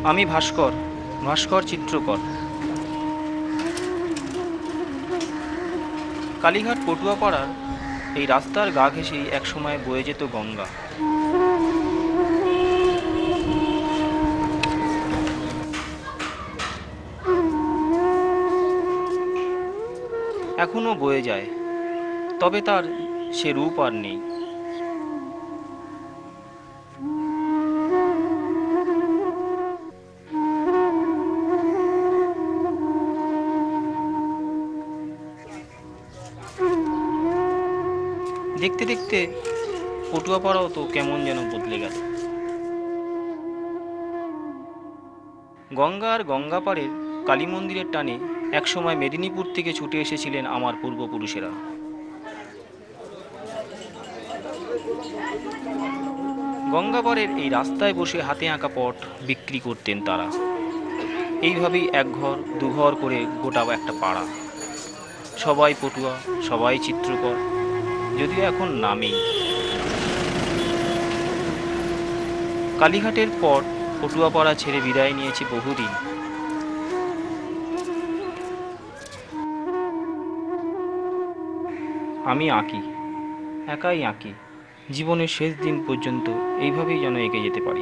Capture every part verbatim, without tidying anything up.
আমি ভাস্কর ভাস্কর চিত্রকর। কালীঘাট পটুয়াপাড়ার এই রাস্তার গা ঘেঁষেই একসময় বয়ে যেত গঙ্গা। এখনো বয়ে যায়, তবে তার সে রূপ আর নেই। দেখতে দেখতে পটুয়াপাড়াও তো কেমন যেন বদলে গেল। গঙ্গা আর গঙ্গাপাড়ের কালী মন্দিরের টানে একসময় মেদিনীপুর থেকে ছুটে এসেছিলেন আমার পূর্বপুরুষেরা। গঙ্গাপাড়ের এই রাস্তায় বসে হাতে আঁকা পট বিক্রি করতেন তারা। এইভাবেই এক ঘর দু ঘর করে গোটা একটা পাড়া। সবাই পটুয়া, সবাই চিত্রকর, যদিও এখন নামেই। কালীঘাটের পর পটুয়াপাড়া ছেড়ে বিদায় নিয়েছি বহুদিন। আমি আঁকি, একাই আঁকি। জীবনের শেষ দিন পর্যন্ত এইভাবেই যেন এগিয়ে যেতে পারি।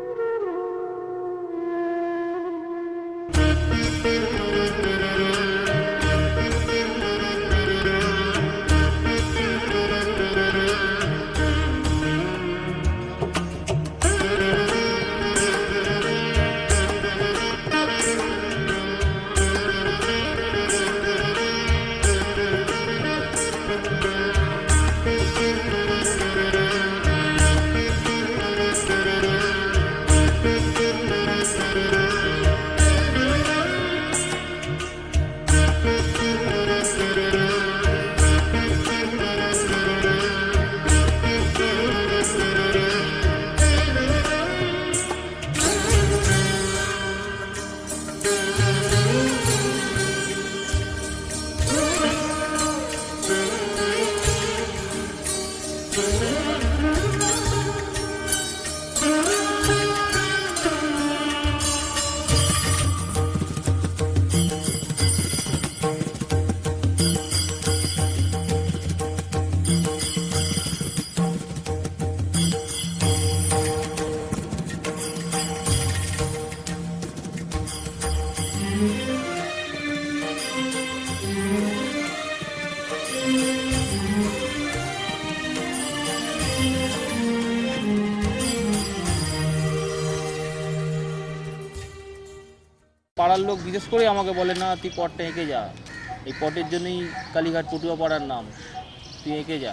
পাড়ার লোক বিশেষ করে আমাকে বলে, না তুই পটটা এঁকে যা, এই পটের জন্যই কালীঘাট পটুয়া পাড়ার নাম, তুই এঁকে যা।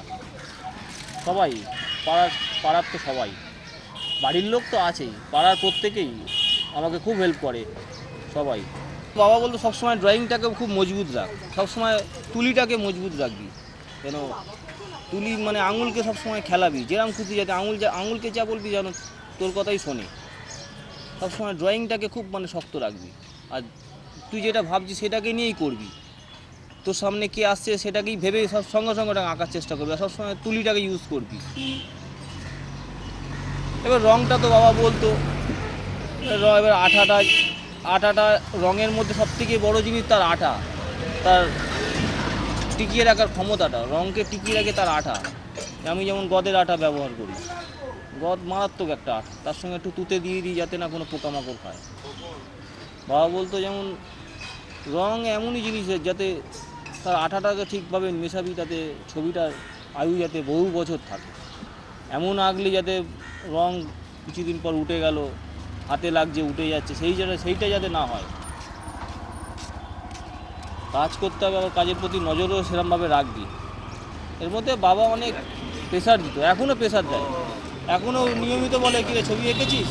সবাই পাড়ার পাড়ার তো সবাই, বাড়ির লোক তো আছেই, পাড়ার প্রত্যেকেই আমাকে খুব হেল্প করে সবাই। বাবা বলতো সবসময় ড্রয়িংটাকে খুব মজবুত রাখ, সবসময় তুলিটাকে মজবুত রাখবি, কেন তুলি মানে আঙুলকে সবসময় খেলাবি, যেরকম খুশি যাতে আঙুল যা আঙুলকে যা বলবি যেন তোর কথাই শোনে। সবসময় ড্রয়িংটাকে খুব মানে শক্ত রাখবি, আর তুই যেটা ভাবছিস সেটাকে নিয়েই করবি। তোর সামনে কে আসছে সেটাকেই ভেবে সব সঙ্গে সঙ্গে ওটা আঁকার চেষ্টা করবি, আর সবসময় তুলিটাকে ইউজ করবি। এবার রঙটা তো বাবা বলতো, এবার আঠাটা আঠাটা রঙের মধ্যে সবথেকে বড় জিনিস তার আঠা, তার টিকিয়ে রাখার ক্ষমতাটা, রঙকে টিকিয়ে রাখে তার আঠা। আমি যেমন গদের আঠা ব্যবহার করি, গদ মারাত্মক একটা আঠা, তার সঙ্গে একটু তুতে দিয়ে দিই যাতে না কোনো পোকামাকড় খায়। বাবা বলতো যেমন রঙ এমনই জিনিসের যাতে তার আঠাটাকে ঠিকভাবে মেশাবি, তাতে ছবিটার আয়ু যাতে বহু বছর থাকে। এমন আঁকলে যাতে রঙ কিছুদিন পর উঠে গেল, হাতে লাগছে উঠে যাচ্ছে, সেই যাতে সেইটা যাতে না হয়। কাজ করতে হবে, আবার কাজের প্রতি নজরও সেরকমভাবে রাখবি। এর মধ্যে বাবা অনেক প্রেশার দিত, এখনও প্রেশার দেয়, এখনও নিয়মিত বলে কি ছবি এঁকেছিস,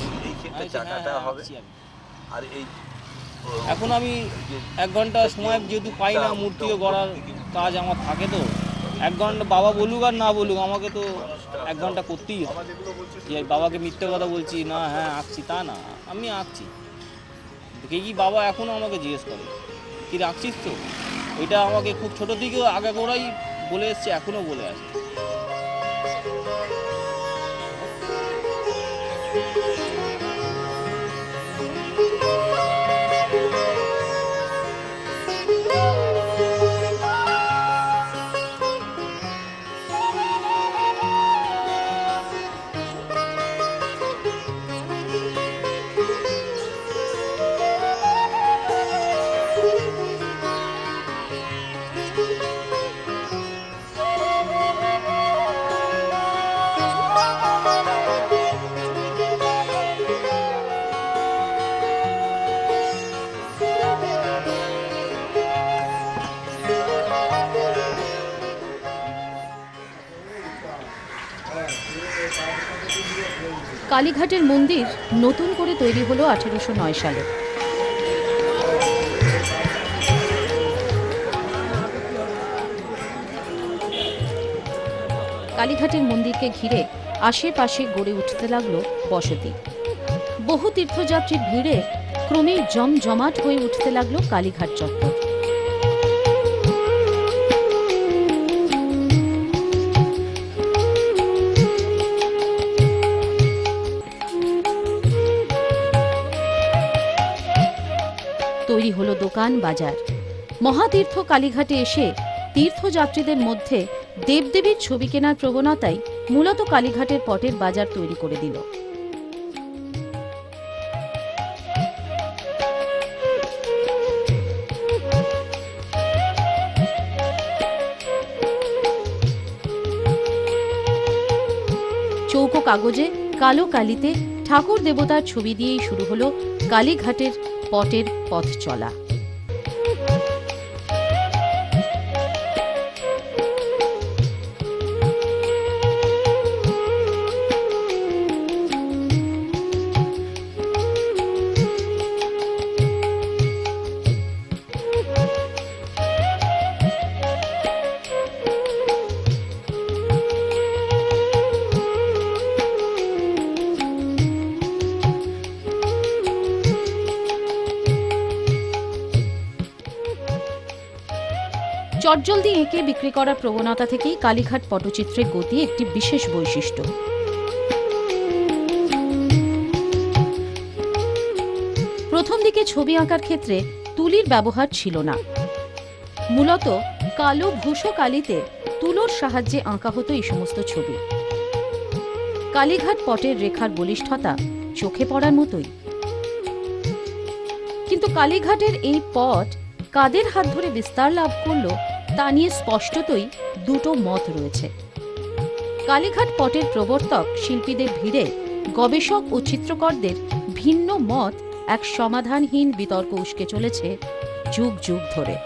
আর এই এখন আমি এক ঘন্টা সময় যেহেতু পাই না, মূর্তিও গড়ার কাজ আমার থাকে, তো এক ঘন্টা বাবা বলুক আর না বলুক আমাকে তো এক ঘন্টা করতেই হয়। যে বাবাকে মিথ্যে কথা বলছি না, হ্যাঁ আঁকছি তা না, আমি আঁকছি। কে কি বাবা এখনও আমাকে জিজ্ঞেস করে কি আঁকছিস তো, এটা আমাকে খুব ছোটো থেকেও আগে গোড়াই বলে এসছে, এখনও বলে আসছে। কালীঘাটের মন্দির নতুন করে তৈরি হলো আঠেরোশো নয় সালে। কালীঘাটের মন্দিরকে ঘিরে আশেপাশে গড়ে উঠতে লাগলো বসতি। বহু তীর্থযাত্রীর ভিড়ে ক্রমেই জমজমাট হয়ে উঠতে লাগলো কালীঘাট চত্বর। তৈরি হলো দোকান বাজার। মহাতীর্থ কালীঘাটে এসে তীর্থযাত্রীদের মধ্যে দেবদেবীর ছবি কেনার প্রবণতাই মূলত কালীঘাটের পটের বাজার তৈরি করে দিল। চৌকো কাগজে কালো কালিতে ঠাকুর দেবতার ছবি দিয়েই শুরু হলো কালীঘাটের পটের পথ চলা। চটজলদি এঁকে বিক্রি করার প্রবণতা থেকেই কালীঘাট পটচিত্রের গতি একটি বিশেষ বৈশিষ্ট্য। প্রথম দিকে ছবি আঁকার ক্ষেত্রে তুলির ব্যবহার ছিল না। মূলত কালো ভূষো কালিতে তুলোর সাহায্যে আঁকা হতো এই সমস্ত ছবি। কালীঘাট পটের রেখার বলিষ্ঠতা চোখে পড়ার মতোই। কিন্তু কালীঘাটের এই পট কাদের হাত ধরে বিস্তার লাভ করলো তা নিয়ে স্পষ্টতই দুটো মত রয়েছে। কালীঘাট পটের প্রবর্তক শিল্পীদের ভিড়ে গবেষক ও চিত্রকরদের ভিন্ন মত এক সমাধানহীন বিতর্ক উস্কে চলেছে যুগ যুগ ধরে।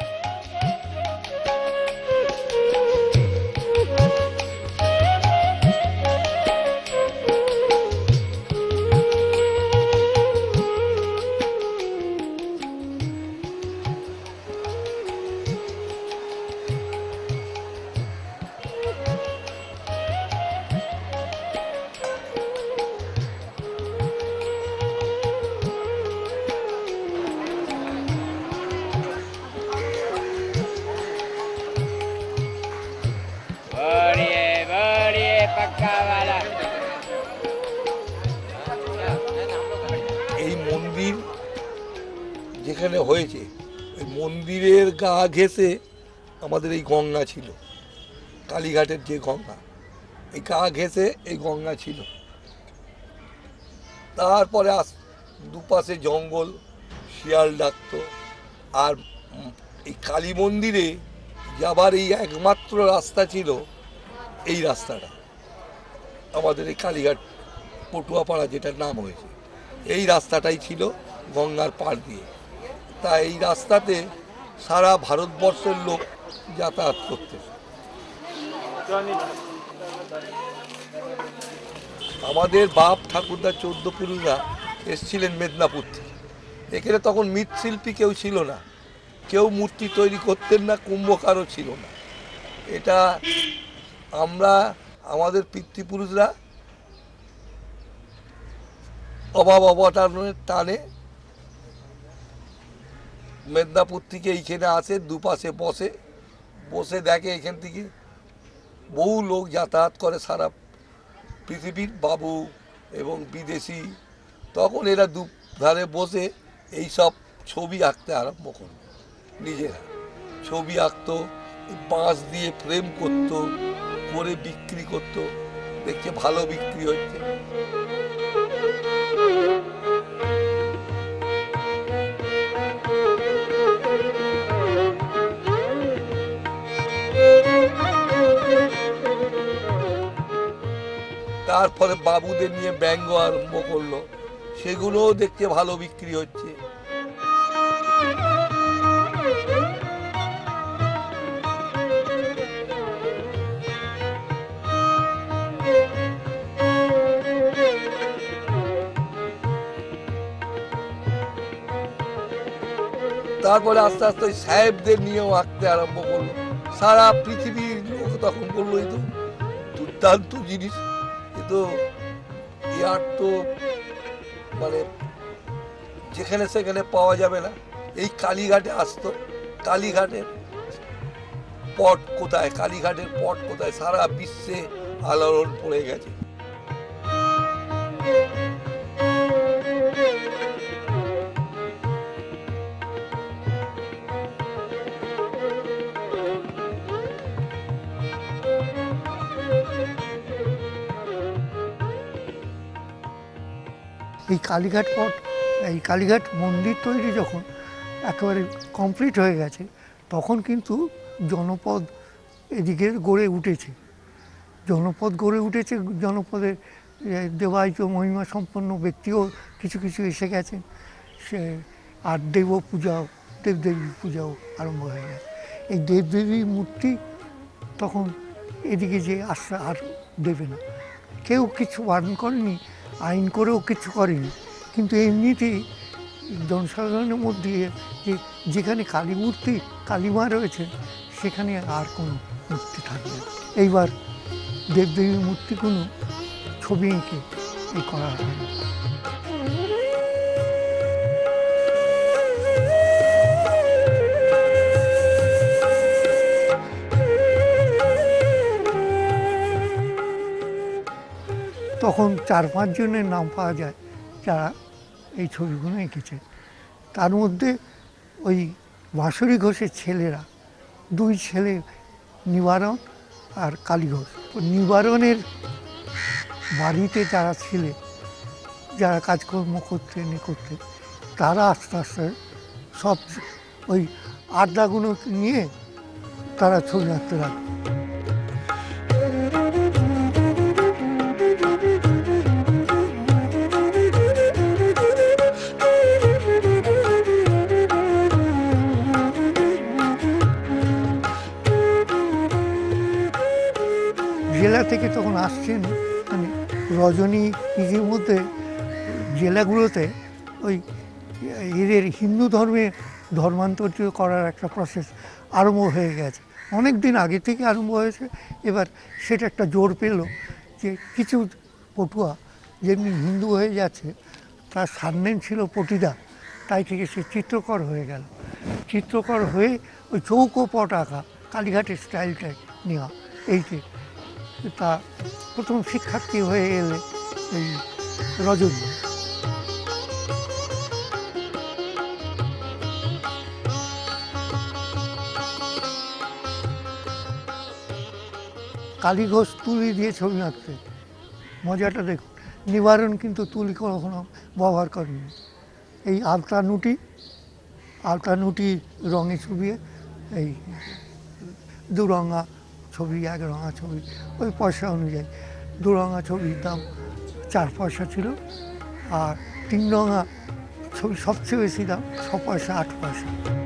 এই মন্দির যেখানে হয়েছে ওই মন্দিরের গা ঘেঁষে আমাদের এই গঙ্গা ছিল, কালীঘাটের যে গঙ্গা, এই গা ঘেঁষে এই গঙ্গা ছিল। তারপরে আস দুপাশে জঙ্গল, শিয়াল ডাকত। আর এই কালী মন্দিরে যাবার এই একমাত্র রাস্তা ছিল এই রাস্তাটা, আমাদের এই কালীঘাট পটুয়াপাড়া যেটার নাম হয়েছে, এই রাস্তাটাই ছিল গঙ্গার পাড় দিয়ে। তাই এই রাস্তাতে সারা ভারতবর্ষের লোক যাতায়াত করতে। আমাদের বাপ ঠাকুরদা চোদ্দ পুরুষরা এসছিলেন মেদিনীপুর থেকে। এখানে তখন মৃৎশিল্পী কেউ ছিল না, কেউ মূর্তি তৈরি করতেন না, কুম্ভকারও ছিল না। এটা আমরা আমাদের পিতৃপুরুষরা অভাব অবটানের টানে মেদিনীপুর থেকে এইখানে আসে, দুপাশে বসে বসে দেখে এখান থেকে বহু লোক যাতায়াত করে সারা পৃথিবীর, বাবু এবং বিদেশি। তখন এরা দু ধারে বসে এই সব ছবি আঁকতে আরম্ভ করল। নিজেরা ছবি আঁকতো, বাঁশ দিয়ে ফ্রেম করতো, করে বিক্রি করতো। দেখছে ভালো বিক্রি হচ্ছে। তারপরে বাবুদের নিয়ে ব্যঙ্গ আরম্ভ করলো, সেগুলোও দেখতে ভালো বিক্রি হচ্ছে। তারপরে আস্তে আস্তে ওই সাহেবদের নিয়েও আঁকতে আরম্ভ করলো। সারা পৃথিবীর লোক তখন বললো এই তো দুর্দান্ত জিনিস, এ তো ইয়ার তো মানে যেখানে সেখানে পাওয়া যাবে না। এই কালীঘাটে আসতো, কালীঘাটের পট কোথায়, কালীঘাটের পট কোথায়, সারা বিশ্বে আলোড়ন পড়ে গেছে। এই কালীঘাট পট, এই কালীঘাট মন্দির তৈরি যখন একেবারে কমপ্লিট হয়ে গেছে, তখন কিন্তু জনপদ এদিকে গড়ে উঠেছে। জনপদ গড়ে উঠেছে, জনপদের দেবায়িত মহিমা সম্পন্ন ব্যক্তিও কিছু কিছু এসে গেছেন। সে আর দেব পূজাও, দেবদেবী পূজাও আরম্ভ হয়ে গেছে। এই দেবদেবী মূর্তি তখন এদিকে যে আসতে আর দেবে না, কেউ কিছু বারণ করেনি, আইন করেও কিছু করেনি। কিন্তু এমনিতেই জনসাধারণের মধ্যে যে যেখানে কালী মূর্তি, কালীমা রয়েছে, সেখানে আর কোনো মূর্তি থাকবে না। এইবার দেবদেবীর মূর্তি কোনো ছবি এঁকে এই করা হয়। তখন চার পাঁচ জনের নাম পাওয়া যায় যারা এই ছবিগুলো এঁকেছে। তার মধ্যে ওই বাঁশুরি ঘোষের ছেলেরা, দুই ছেলে নিবারণ আর কালী ঘোষ। নিবারণের বাড়িতে যারা ছিলেন, যারা কাজকর্ম করতেন এ করতেন, তারা আস্তে আস্তে সব ওই আড্ডাগুলো নিয়ে তারা ছবি আঁকতে লাগলো। জেলা থেকে তখন আসছেন, মানে রজনী ইজির মধ্যে জেলাগুলোতে ওই এদের হিন্দু ধর্মে ধর্মান্তরিত করার একটা প্রসেস আরম্ভ হয়ে গেছে, অনেক দিন আগে থেকে আরম্ভ হয়েছে। এবার সেটা একটা জোর পেল যে কিছু পটুয়া যেমনি হিন্দু হয়ে যাচ্ছে, তার সারনেম ছিল পটিদার, তাই থেকে সে চিত্রকর হয়ে গেল। চিত্রকর হয়ে ওই চৌকো পট আঁকা, কালীঘাটের স্টাইলটাই নেওয়া, এইটি তা প্রথম শিক্ষার্থী হয়ে এলে এই রজনী। কালী ঘোষ তুলি দিয়ে ছবি আঁকতে, মজাটা দেখুন। নিবারণ কিন্তু তুলি কখনো ব্যবহার করেনি। এই আলতা নুটি, আলতা নুটি রঙে ছবি, এই দুরঙা ছবি, এক রঙা ছবি, ওই পয়সা অনুযায়ী দু রঙা ছবির দাম চার পয়সা ছিল, আর তিন রঙা ছবি সবচেয়ে বেশি দাম, ছ পয়সা আট পয়সা।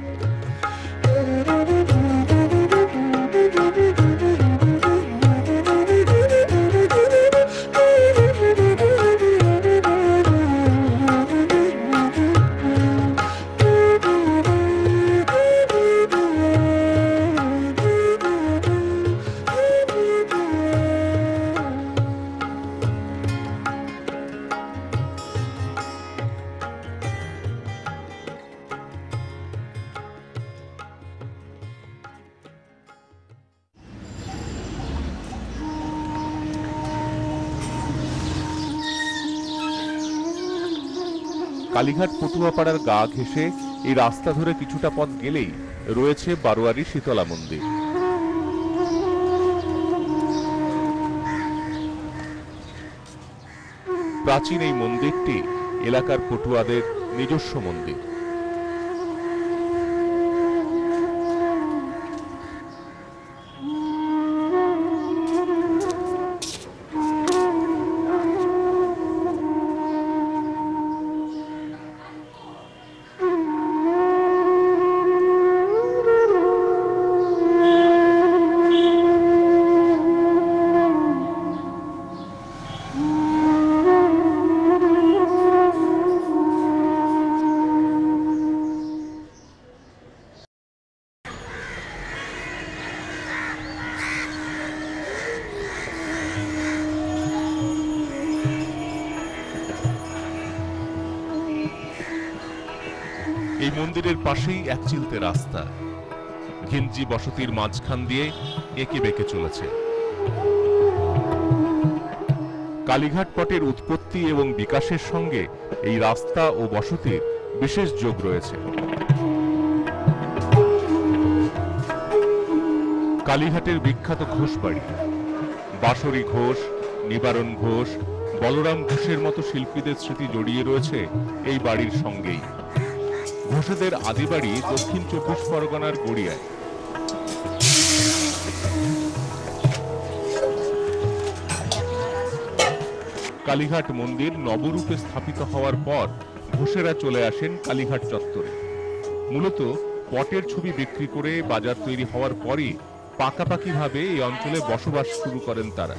কালীঘাট পটুয়াপাড়ার গা ঘেঁষে এই রাস্তা ধরে কিছুটা পথ গেলেই রয়েছে বারোয়ারি শীতলা মন্দির। প্রাচীন এই মন্দিরটি এলাকার পটুয়াদের নিজস্ব মন্দির। এই মন্দিরের পাশেই এক চিলতে রাস্তা ঘিঞ্জি বসতির মাঝখান দিয়ে এঁকে বেঁকে চলেছে। কালীঘাট পটের উৎপত্তি এবং বিকাশের সঙ্গে এই রাস্তা ও বসতির বিশেষ যোগ রয়েছে। কালীঘাটের বিখ্যাত ঘোষ বাড়ি বাসুরি ঘোষ, নিবারণ ঘোষ, বলরাম ঘোষের মতো শিল্পীদের স্মৃতি জড়িয়ে রয়েছে এই বাড়ির সঙ্গেই। ঘোষেদের আদি বাড়ি দক্ষিণ চব্বিশ পরগনার গড়িয়ায়। কালীঘাট মন্দির নবরূপে স্থাপিত হওয়ার পর ঘোষেরা চলে আসেন কালীঘাট চত্বরে। মূলত পটের ছবি বিক্রি করে বাজার তৈরি হওয়ার পরই পাকাপাকিভাবে এই অঞ্চলে বসবাস শুরু করেন তারা।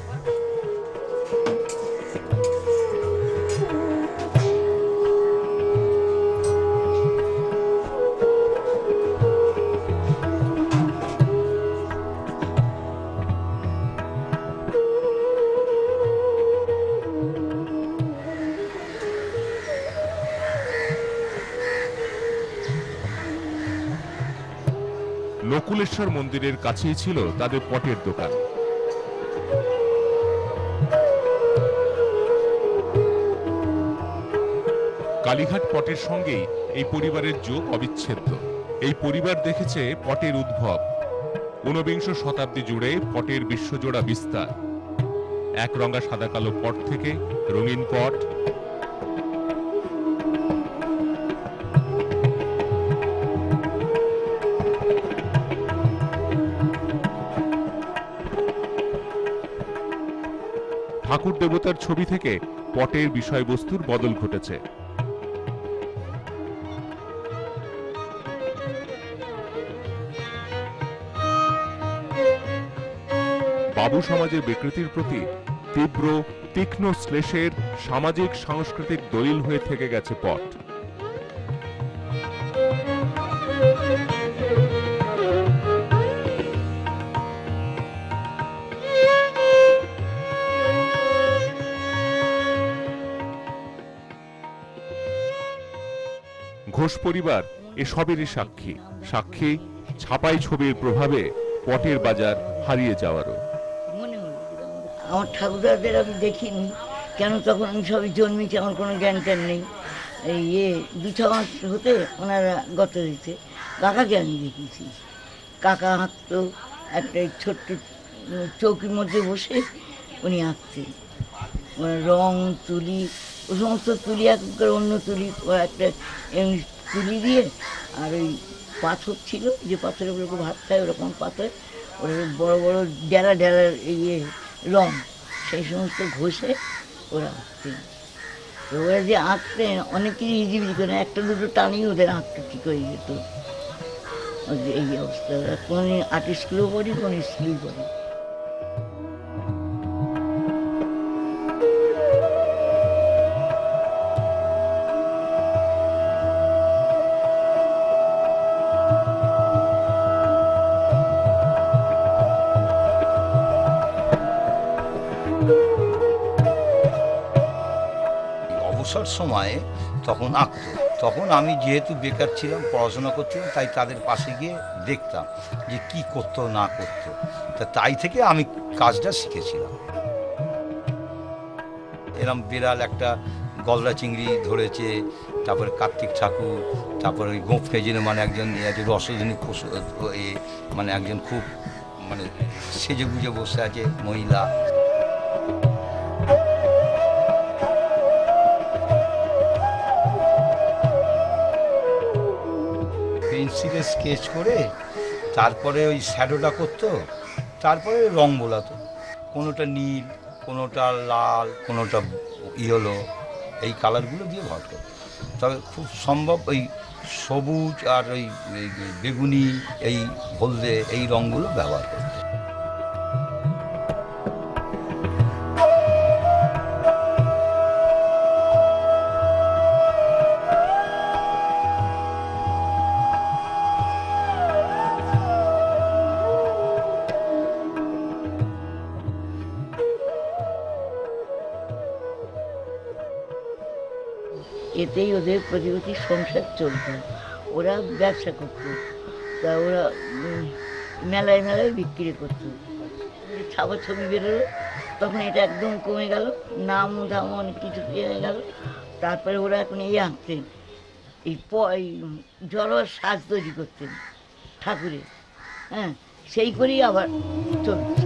নকুলেশ্বর মন্দিরের কাছেই ছিল তাদের পটের দোকান। কালীঘাট পটের সঙ্গেই এই পরিবারের যোগ অবিচ্ছেদ্য। এই পরিবার দেখেছে পটের উদ্ভব, ঊনবিংশ শতাব্দী জুড়ে পটের বিশ্বজোড়া বিস্তার। একরঙা সাদা কালো পট থেকে রঙিন পট, ঠাকুর দেবতার ছবি থেকে পটের বিষয়বস্তুর বদল ঘটেছে। বাবু সমাজের বিকৃতির প্রতি তীব্র তীক্ষ্ণ শ্লেষের সামাজিক সাংস্কৃতিক দলিল হয়ে থেকে গেছে পট। ঘোষ পরিবার এসবেরই সাক্ষী সাক্ষী ছাপাই ছবির প্রভাবে পটের বাজার হারিয়ে যাওয়ারও। আমার ঠাকুরদাদের আমি দেখিনি, কেন তখন আমি সবই জন্মেছি, আমার কোনো জ্ঞান ট্যান নেই। এই ইয়ে দু ছ মাস হতে ওনারা গত দিতে কাকাকে আমি দেখেছি। কাকা আঁকতো একটা ছোট্ট চৌকির মধ্যে বসে উনি আঁকতেন। রং তুলি ও সমস্ত তুলি এখনকার অন্য তুলি, একটা এমনি তুলি দিয়ে আর ওই পাথর ছিল যে পাথরের উপরে ভাত খায় ওরকম পাথর, ওরা বড় বড় ডেলা ডেলার ইয়ে রং, সেই সমস্ত ঘষে ওরা আঁকতেন। তো ওরা যে আঁকতেন অনেক কিছু ইজিবিজি করে, একটা দুটো টানিয়ে ওদের আঁকতে ঠিক হয়ে যেত। এই অবস্থা, কোনো আর্ট স্কুলেও পড়ি, কোনো স্কুলেই পড়ি। অবসর সময়ে তখন আঁকতো। তখন আমি যেহেতু বেকার ছিলাম, পড়াশোনা করছিলাম, তাই তাদের পাশে গিয়ে দেখতাম যে কি করতো না করতো। তা তাই থেকে আমি কাজটা শিখেছিলাম। এরম বিড়াল একটা গলদা চিংড়ি ধরেছে, তারপরে কার্তিক ঠাকুর, তারপরে ওই গোঁফ খেজিনে মানে একজন রসধনী পশু, মানে একজন খুব মানে সেজে গুজে বসে আছে মহিলা। পেন্সিলে স্কেচ করে তারপরে ওই শ্যাডোটা করতো, তারপরে রং বোলাতো, কোনোটা নীল, কোনোটা লাল, কোনোটা ইয়েলো, এই কালারগুলো দিয়ে ভর করতো। তবে খুব সম্ভব ওই সবুজ আর ওই বেগুনি, এই হলদে, এই রঙগুলো ব্যবহার করতো। এতেই ওদের প্রতিবেশী সংসার চলত। ওরা ব্যবসা করতো, তা ওরা উম, মেলায় মেলায় বিক্রি করতো। ছাপা ছবি বেরোলো তখন এটা একদম কমে গেল, নাম ধাম অনেক কিছু পেয়ে গেল। তারপরে ওরা এখন এই আঁকতেন, এই প- এই জড়োয়ার সাজ তৈরি করতেন ঠাকুরের, হ্যাঁ, সেই করেই আবার চলছে।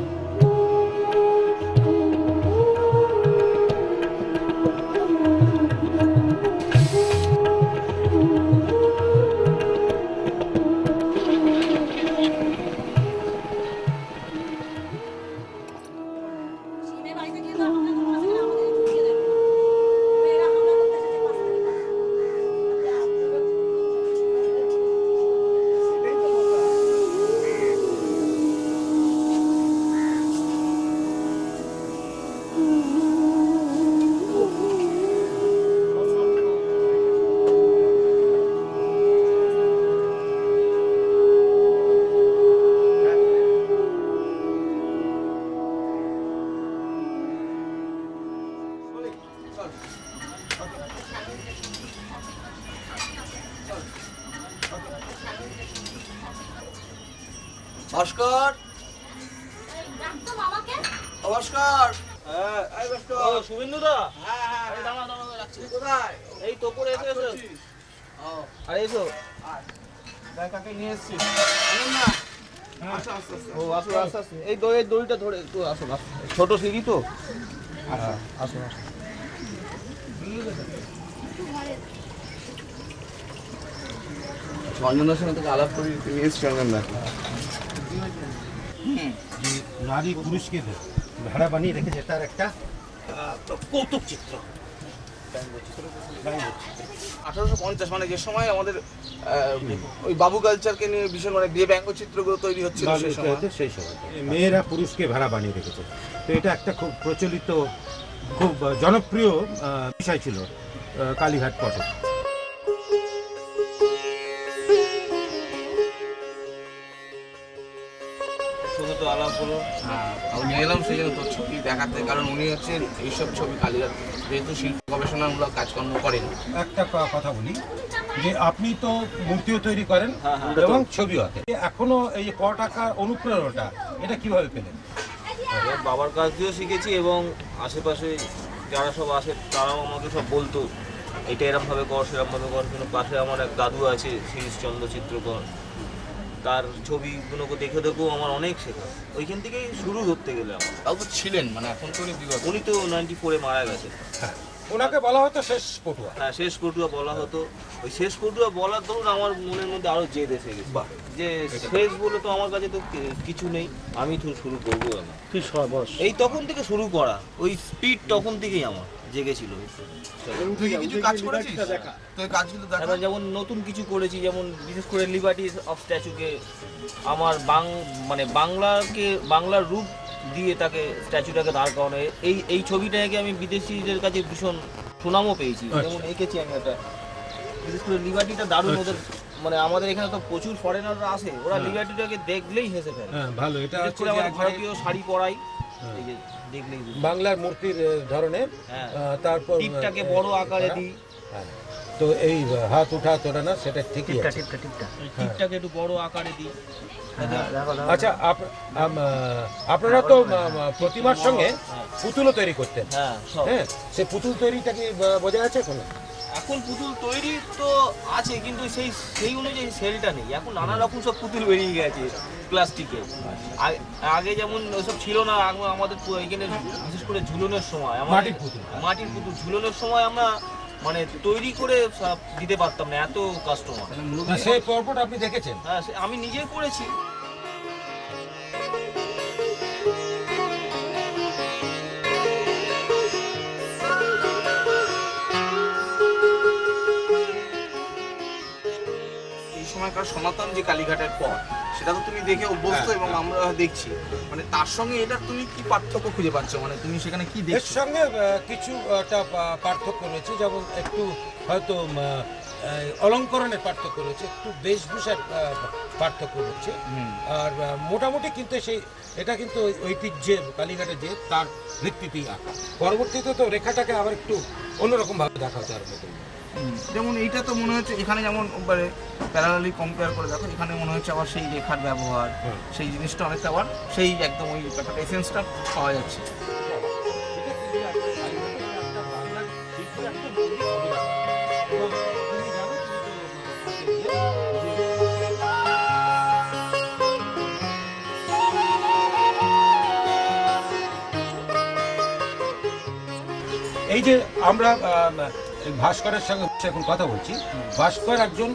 ভাস্কর, ভাস্কর, হ্যাঁ, এই ভাস্কর। ও, শুভেন্দু দা? আরে দাঁড়াও, দাঁড়াও, রাখছি। কোথায়? এই তো করে এসো, এসো। ও, আরে এসো। দেখ কাকে নিয়ে এসেছিস। আনন্দ না? আসো, আসো, আসো। ও, আসো, আসো, আসো। এই তো এই দড়িটা ধরে একটু আসো, আসো। ছোট সিঁড়ি তো। আসো, আসো, আসো। চন্দনদার সঙ্গে তোকে আলাপ করি, তুই এসেছিস চন্দনদা। নারী পুরুষকে ভেড়া বানিয়ে রেখেছে তার একটা কৌতুক চিত্র। আঠারোশো পঞ্চাশ মানে যে সময় আমাদের আহ, ওই বাবু কালচারকে নিয়ে ভীষণ মানে যে ব্যঙ্গচিত্রগুলো তৈরি হচ্ছিল সেই সময়। সেই সময় মেয়েরা পুরুষকে ভেড়া বানিয়ে রেখেছে। তো এটা একটা খুব প্রচলিত, খুব জনপ্রিয় আহ, বিষয় ছিল আহ, কালীঘাট পটে। শুধু তো আলাপ হলো। হ্যাঁ, আমি নিয়ে এলাম সেই জন্য তোর ছবি দেখাতে, কারণ উনি হচ্ছেন এইসব ছবি কালীঘাট যেহেতু শিল্প গবেষণামূলক কাজকর্ম করেন। একটা ক- কথা বলি যে আপনি তো মূর্তিও তৈরি করেন এবং ছবিও আঁকেন, এখনো এই যে পট আঁকার অনুপ্রেরণাটা এটা কিভাবে পেলেন? এবার বাবার কাছ দিয়েও শিখেছি এবং আশেপাশে যারা সব আসে তারাও আমাকে সব বলতো এটা এরমভাবে কর, সেরমভাবে কর। কিন্তু পাশে আমার এক দাদু আছে শিরিশচন্দ্র চিত্রকর, তার ছবিগুলোকে দেখে দেখেও আমার অনেক শেখা। ওইখান থেকেই শুরু ধরতে গেলে আমার। তাও তো ছিলেন, মানে এখন তো উনি বিগত। উনি তো নাইনটি ফোরে মারা গেছে। ওনাকে বলা হতো শেষ পটুয়া। হ্যাঁ, শেষ পটুয়া বলা হতো। ওই শেষ পটুয়া বলার ধরুন আমার মনের মধ্যে আরো জেদ এসে গেছে যে শেষ বলে তো আমার কাছে তো কি- কিছু নেই, আমি তো শুরু করবো। আমি এই তখন থেকে শুরু করা, ওই স্পিড তখন থেকেই আমার জেগেছিল। তুই কি কিছু কাজ করেছিস? তো এই কাজগুলো দেখা। এবার যেমন নতুন কিছু করেছি, যেমন বিশেষ করে লিবার্টি অফ স্ট্যাচুকে আমার বাং মানে বাংলাকে বাংলার রূপ দিয়ে তাকে স্ট্যাচুটাকে দাঁড় করানো। এই এই ছবিটাকে আমি বিদেশিদের কাছে ভীষণ সুনামও পেয়েছি। যেমন এঁকেছি আমি একটা, বিশেষ করে লিবার্টিটা দারুণ। ওদের মানে আমাদের এখানে তো প্রচুর ফরেনাররা আসে, ওরা লিবার্টিটাকে দেখলেই হেসে ফেলে। হ্যাঁ, ভালো। এটা বিশেষ হচ্ছে করে যে আমার একবারে ভারতীয় শাড়ি পরাই, এই যে দেখলেই বুঝবে। বাংলার মূর্তির আহ, ধরনের, হ্যাঁ। আহ, তারপর টিপটাকে আহ, বড় আকারে করা। দিই। হ্যাঁ। তো এই হাত উঠা তোলা না, সেটা ঠিকই টিপটা আছে। টিপটা টিপটা টিপটাকে একটু বড় আকারে দিই। আচ্ছা, আপ- আম, আহ, আপনারা তো আহ, প্রতিমার সঙ্গে পুতুলও তৈরি করতেন। হ্যাঁ, সব। হ্যাঁ, সে পুতুল তৈরিটা কি ব- বজায় আছে এখন? এখন পুতুল তৈরি তো আছে, কিন্তু সেই সেই অনুযায়ী সেলটা নেই। এখন নানা রকম সব পুতুল বেরিয়ে গেছে প্লাস্টিকের। আগে- আগে যেমন ওসব ছিল না। আগে আমাদের পু- এখানে বিশেষ করে ঝুলনের সময় আমাদের- মাটির পুতুল। মাটির পুতুল ঝুলনের সময় আমরা মানে তৈরি করে সব দিতে পারতাম না, এত কাস্টমার। না, সেই পর্বটা আপনি দেখেছেন? হ্যাঁ, সে- আমি নিজেই করেছি। এই সময়কার সনাতন যে কালীঘাটের পট, সেটা তো তুমি দেখে অভ্যস্ত এবং আমরা দেখছি, মানে তার সঙ্গে এটা তুমি কি পার্থক্য খুঁজে পাচ্ছ? মানে তুমি সেখানে কি এর দেখছো? সঙ্গে আহ, কিছু একটা পা- পার্থক্য রয়েছে, যেমন একটু হয়তো উম, আহ, অলঙ্করণের পার্থক্য রয়েছে, একটু বেশভূষার আহ, পার্থক্য রয়েছে। আর আহ, মোটামুটি কিন্তু সেই এটা কিন্তু ওই ঐতিহ্যে কালীঘাটে যে তার ভিত্তিতেই আঁকা। পরবর্তীতে তো রেখাটাকে আবার একটু অন্যরকম ভাবে দেখা হতে আরম্ভ করবে। যেমন এইটা তো মনে হচ্ছে এখানে যেমন মানে প্যারালালি কম্পেয়ার করে দেখো, এখানে মনে হচ্ছে আবার সেই রেখার ব্যবহার, সেই জিনিসটা অনেকটা আবার সেই একদম ওই ব্যাপারটা এসেন্সটা পাওয়া যাচ্ছে। এই যে আমরা ভাস্করের সঙ্গে এখন কথা বলছি, ভাস্কর একজন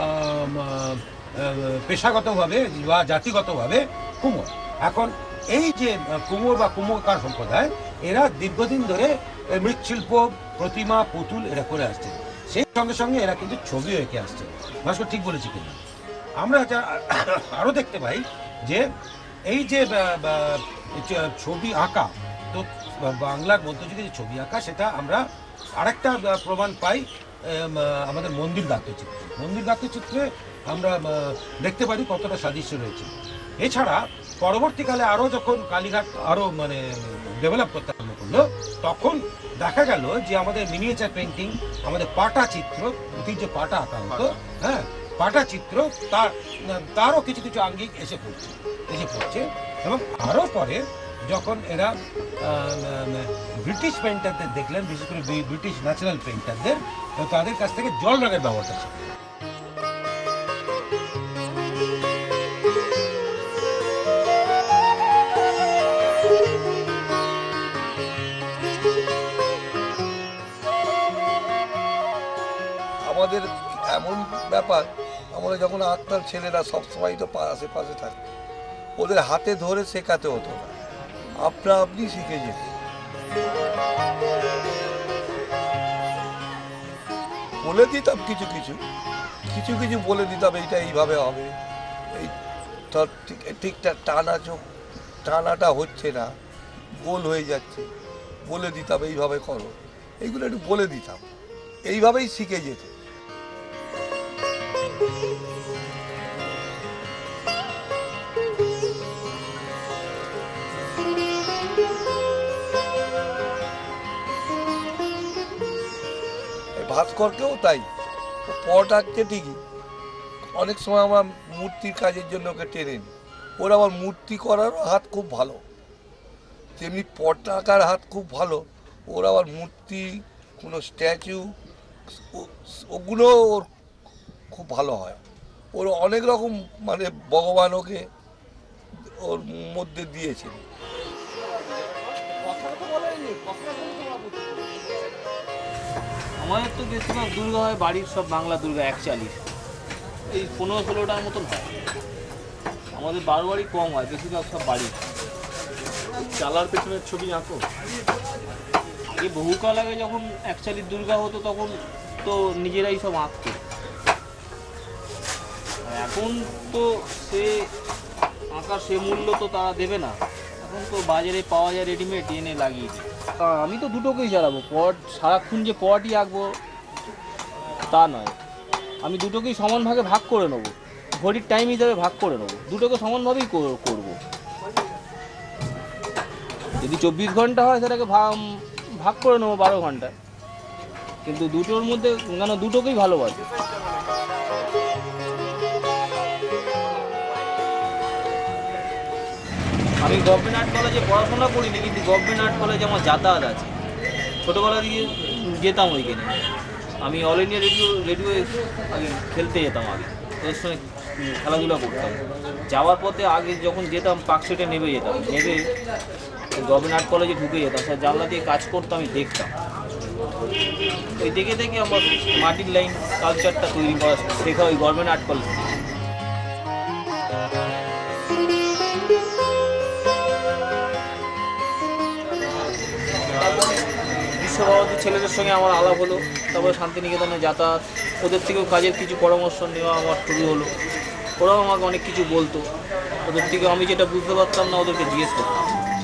পেশাগতভাবে বা জাতিগতভাবে কুমোর। এখন এই যে কুমোর বা কুমোরকার সম্প্রদায়, এরা দীর্ঘদিন ধরে মৃৎশিল্প, প্রতিমা, পুতুল এরা করে আসছে। সেই সঙ্গে সঙ্গে এরা কিন্তু ছবিও এঁকে আসছে। ভাস্কর ঠিক বলেছি কিনা? আমরা আরও দেখতে পাই যে এই যে ছবি আঁকা, তো বাংলার মধ্যযুগে যে ছবি আঁকা, সেটা আমরা আরেকটা প্রমাণ পাই আমাদের মন্দির গাত্রচিত্রে। মন্দির গাত্রচিত্রে আমরা দেখতে পারি কতটা সাদৃশ্য রয়েছে। এছাড়া পরবর্তীকালে আরও যখন কালীঘাট আরও মানে ডেভেলপ করতে আরম্ভ করলো, তখন দেখা গেল যে আমাদের মিনিয়েচার পেন্টিং, আমাদের পাটা চিত্র, অতীত যে পাটা আঁকা হতো, হ্যাঁ পাটা চিত্র, তার তারও কিছু কিছু আঙ্গিক এসে পড়ছে এসে পড়ছে এবং আরও পরে যখন এরা ব্রিটিশ পেইন্টারদের দেখলেন, বিশেষ করে ব্রিটিশ ন্যাচারাল পেইন্টারদের, তাদের কাছ থেকে জল রঙের ব্যবহারটা ছিল। আমাদের এমন ব্যাপার, আমরা যখন আত্মার ছেলেরা সবসময় তো আশেপাশে থাকে, ওদের হাতে ধরে শেখাতে হতো না, আপনা আপনি শিখে যেত। বলে দিতাম কিছু কিছু কিছু কিছু বলে দিতাম, এইটা এইভাবে হবে, এই তোর ঠিক ঠিকঠাক টানা চোখ টানাটা হচ্ছে না, গোল হয়ে যাচ্ছে, বলে দিতাম এইভাবে করো, এইগুলো একটু বলে দিতাম, এইভাবেই শিখে যেত। ভাস্করকেও তাই, পট আঁকছে ঠিকই, অনেক সময় আমরা মূর্তির কাজের জন্য ওকে টেনে নিই, ওর আবার মূর্তি করারও হাত খুব ভালো, তেমনি পট আঁকার হাত খুব ভালো, ওর আবার মূর্তি, কোনো স্ট্যাচু, ওগুলো ওর খুব ভালো হয়। ওর অনেক রকম মানে ভগবান ওকে ওর মধ্যে দিয়েছেন। আমাদের তো বেশিরভাগ দুর্গা হয় বাড়ির, সব বাংলা দুর্গা একচালিশ, এই পনেরো ষোলোটার মতন হয়। আমাদের বারো বাড়ি কম হয়, বেশিরভাগ সব বাড়ির। চালার পেছনের ছবি আঁকো? এই বহুকাল আগে যখন একচালিশ দুর্গা হতো তখন তো নিজেরাই সব আঁকতো। এখন তো সে আঁকার সে মূল্য তো তারা দেবে না, এখন তো বাজারে পাওয়া যায় রেডিমেড, এনে লাগিয়ে দিই। আমি তো দুটোকেই চালাবো, পট সারাক্ষণ যে পটই আঁকবো তা নয়, আমি দুটোকেই সমান ভাগে ভাগ করে নেবো, ঘড়ির টাইম হিসাবে ভাগ করে নেবো, দুটোকে সমানভাবেই করবো। যদি চব্বিশ ঘন্টা হয় সেটাকে ভাগ করে নেবো বারো ঘন্টা, কিন্তু দুটোর মধ্যে কেন দুটোকেই ভালোবাসি। আমি গভর্নমেন্ট আর্ট কলেজে পড়াশোনা করিনি, কিন্তু গভর্নমেন্ট আর্ট কলেজে আমার যাতায়াত আছে, ছোটোবেলা দিয়ে যেতাম ওইখানে। আমি অল ইন্ডিয়া রেডিও রেডিও আগে খেলতে যেতাম, আগে ওদের সঙ্গে খেলাধুলা করতাম। যাওয়ার পথে আগে যখন যেতাম পার্কশিটে নেমে যেতাম, নেমে গভর্নমেন্ট আর্ট কলেজে ঢুকে যেতাম, স্যার জানলা দিয়ে কাজ করতাম, আমি দেখতাম। ওই দেখে দেখে আমার মাটির লাইন কালচারটা তৈরি করা শেখা ওই গভর্নমেন্ট আর্ট কলেজ থেকে। বিশ্বভারতীর ছেলেদের সঙ্গে আমার আলাপ হলো, তারপরে শান্তিনিকেতনে যাতায়াত, ওদের থেকেও কাজের কিছু পরামর্শ নেওয়া আমার শুরু হলো। ওরাও আমাকে অনেক কিছু বলতো, ওদের থেকে আমি যেটা বুঝতে পারতাম না ওদেরকে জিজ্ঞেস করতাম।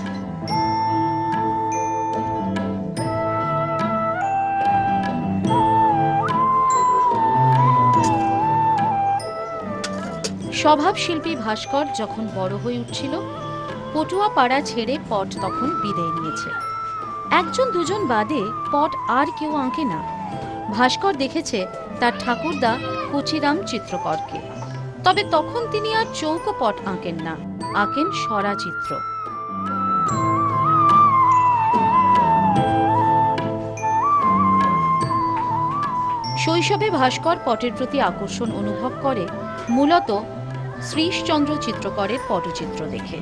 স্বভাবশিল্পী ভাস্কর যখন বড় হয়ে উঠছিল, পটুয়া পাড়া ছেড়ে পট তখন বিদায় নিয়েছে। একজন দুজন বাদে পট আর কেউ আঁকে না। ভাস্কর দেখেছে তার ঠাকুরদা কুচিরাম চিত্রকরকে। তবে তখন তিনি আর চৌকো পট আঁকেন না, আঁকেন সরা চিত্র। শৈশবে ভাস্কর পটের প্রতি আকর্ষণ অনুভব করে মূলত শ্রীশচন্দ্র চিত্রকরের পটচিত্র দেখে।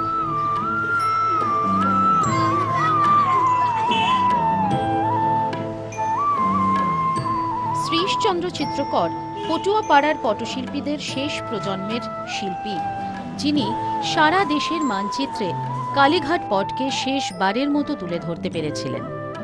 শ্রীশচন্দ্র চিত্রকর পটুয়া পাড়ার পটশিল্পীদের শেষ প্রজন্মের শিল্পী, যিনি সারা দেশের মানচিত্রে কালীঘাট পটকে শেষবারের মতো তুলে ধরতে পেরেছিলেন।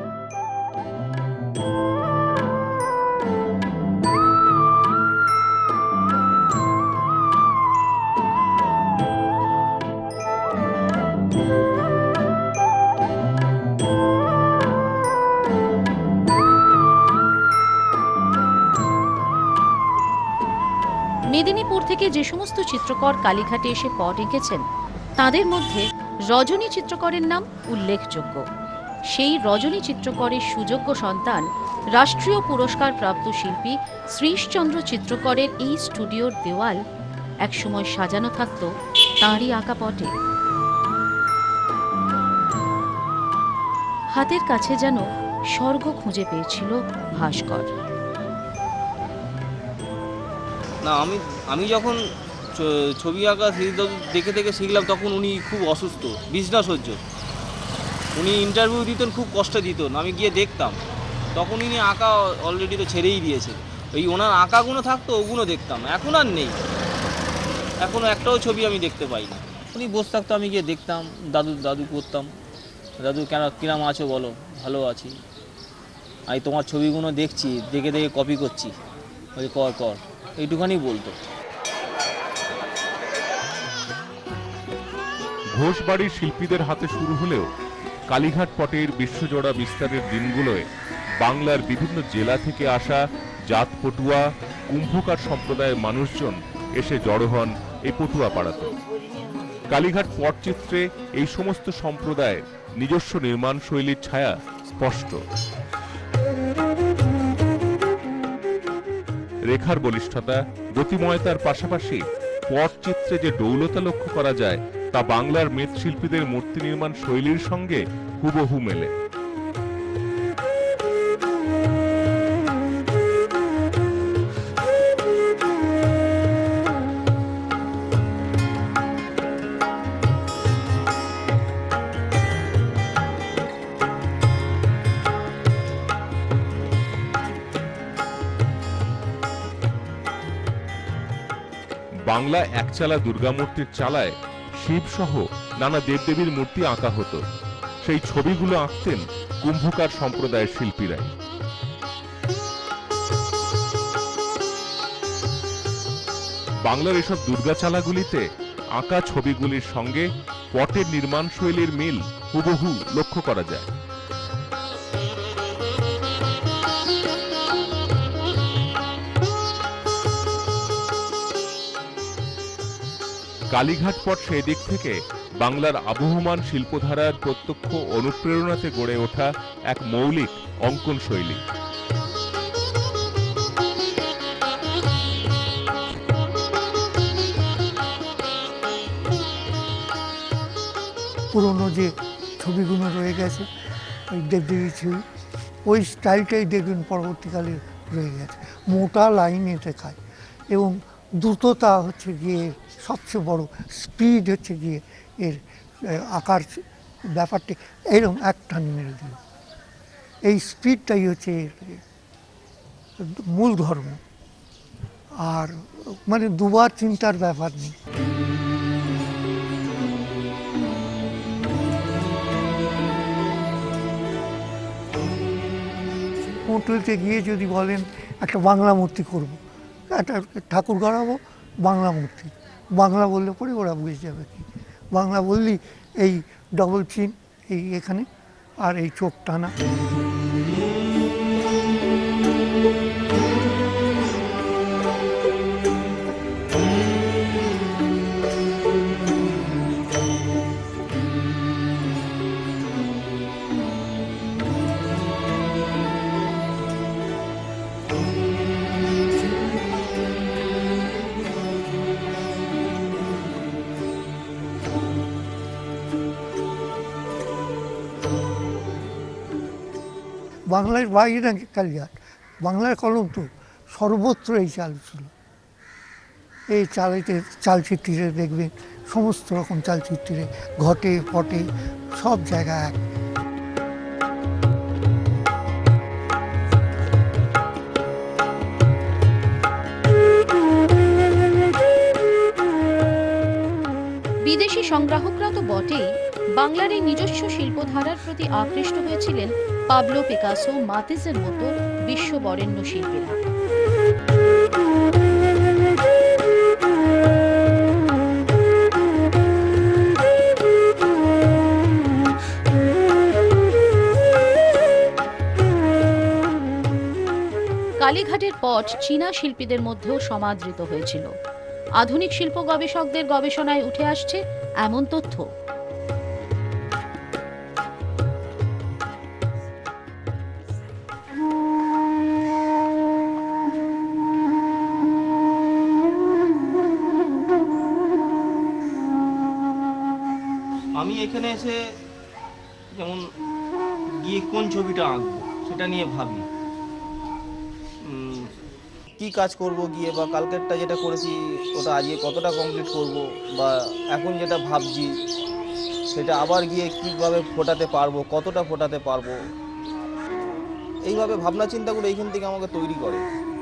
মেদিনীপুর থেকে যে সমস্ত চিত্রকর কালীঘাটে এসে পট এঁকেছেন তাদের মধ্যে রজনী চিত্রকরের নাম উল্লেখযোগ্য। সেই রজনী চিত্রকরের সুযোগ্য সন্তান রাষ্ট্রীয় পুরস্কার প্রাপ্ত শিল্পী শ্রীশচন্দ্র চিত্রকরের এই স্টুডিওর দেওয়াল একসময় সাজানো থাকত তাঁরই আঁকা পটে। হাতের কাছে যেন স্বর্গ খুঁজে পেয়েছিল ভাস্কর। না, আমি আমি যখন ছবি আঁকা দেখে দেখে শিখলাম তখন উনি খুব অসুস্থ, বিছনা সহ্য। উনি ইন্টারভিউ দিতেন, খুব কষ্ট দিতেন, আমি গিয়ে দেখতাম। তখন উনি আঁকা অলরেডি তো ছেড়েই দিয়েছে। ওই ওনার আঁকাগুলো থাকতো, ওগুলো দেখতাম। এখন আর নেই, এখনও একটাও ছবি আমি দেখতে পাই না। উনি বসে থাকতো, আমি গিয়ে দেখতাম, দাদু দাদু করতাম, দাদু কেন কিরাম আছো বলো, ভালো আছি, আমি তোমার ছবিগুলো দেখছি, দেখে দেখে কপি করছি, ওই কর কর এইটুখানি বলতো। ঘোষ বাড়ির শিল্পীদের হাতে শুরু হলেও কালীঘাট পটের বিশ্বজোড়া বিস্তারের দিনগুলোয় বাংলার বিভিন্ন জেলা থেকে আসা জাত পটুয়া, কুম্ভকার সম্প্রদায়ের মানুষজন এসে জড়ো হন এই পটুয়া পাড়াতে। কালীঘাট পটচিত্রে এই সমস্ত সম্প্রদায়ের নিজস্ব নির্মাণ শৈলীর ছায়া স্পষ্ট। রেখার বলিষ্ঠতা, গতিময়তার পাশাপাশি পটচিত্রে যে ডৌলতা লক্ষ্য করা যায় তা বাংলার মৃৎশিল্পীদের মূর্তি নির্মাণ শৈলীর সঙ্গে হুবহু মেলে। বাংলা একচালা দুর্গামূর্তির চালায় শিব সহ নানা দেবদেবীর মূর্তি আঁকা হতো। সেই ছবিগুলো আঁকতেন কুম্ভকার সম্প্রদায়ের শিল্পীরাই। বাংলার এসব দুর্গাচালাগুলিতে আঁকা ছবিগুলির সঙ্গে পটের নির্মাণ শৈলীর মিল হুবহু লক্ষ্য করা যায়। কালীঘাট পট সেই দিক থেকে বাংলার আবহমান শিল্পধারার প্রত্যক্ষ অনুপ্রেরণাতে গড়ে ওঠা এক মৌলিক অঙ্কন শৈলী। পুরনো যে ছবিগুলো রয়ে গেছে ওই দেবদেবী ছবি, ওই স্টাইলটাই দেখবেন পরবর্তীকালে রয়ে গেছে। মোটা লাইনে দেখায় এবং দ্রুততা হচ্ছে গিয়ে সবচেয়ে বড়, স্পিড হচ্ছে গিয়ে এর আকার ব্যাপারটি এরকম এক টান মেরে দিল। এই স্পিডটাই হচ্ছে এর মূল ধর্ম, আর মানে দুবার চিন্তার ব্যাপার নেই। হোটেলতে গিয়ে যদি বলেন একটা বাংলা মূর্তি করব, একটা ঠাকুর গড়াবো, বাংলা মূর্তি, বাংলা বললে পরে ওরা বুঝে যাবে কি। বাংলা বললি এই ডবল চিন এই এখানে, আর এই চোখ টানা। বাংলার বাইরে না কালীঘাট, বাংলার কলম তো সর্বত্র এই চাল ছিল। এই চালেতে চালচিত্রে দেখবেন সমস্ত রকম চালচিত্রে, ঘটে পটে সব জায়গা এক। বিদেশি সংগ্রাহকরা তো বটেই, বাংলার এই নিজস্ব শিল্পধারার প্রতি আকৃষ্ট হয়েছিলেন পাবলো পিকাসো, মাতিসের মতো বিশ্ববরেণ্য শিল্পীরা। কালীঘাটের পট চীনা শিল্পীদের মধ্যেও সমাদৃত হয়েছিল। আধুনিক শিল্প গবেষকদের গবেষণায় উঠে আসছে এমন তথ্য। আমি এখানে এসে যেমন গিয়ে কোন ছবিটা আঁকবো সেটা নিয়ে ভাবি, কি কাজ করব গিয়ে, বা কালকেরটা যেটা করেছি ওটা আজকে কতটা কমপ্লিট করব, বা এখন যেটা ভাবছি সেটা আবার গিয়ে কীভাবে ফোটাতে পারবো, কতটা ফোটাতে পারবো, এইভাবে ভাবনা চিন্তাগুলো এইখান থেকে আমাকে তৈরি করে।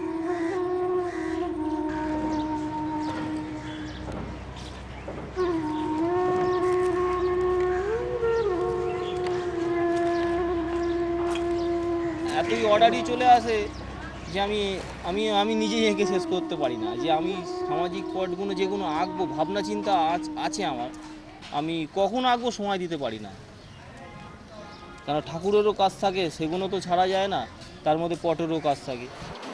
এতই অর্ডারই চলে আসে যে আমি আমি আমি নিজেই এঁকে শেষ করতে পারি না, যে আমি সামাজিক পটগুলো যেগুলো আঁকবো ভাবনা চিন্তা আছে আমার, আমি কখন আঁকবো সময় দিতে পারি না। কারণ ঠাকুরেরও কাজ থাকে, সেগুলো তো ছাড়া যায় না, তার মধ্যে পটেরও কাজ থাকে।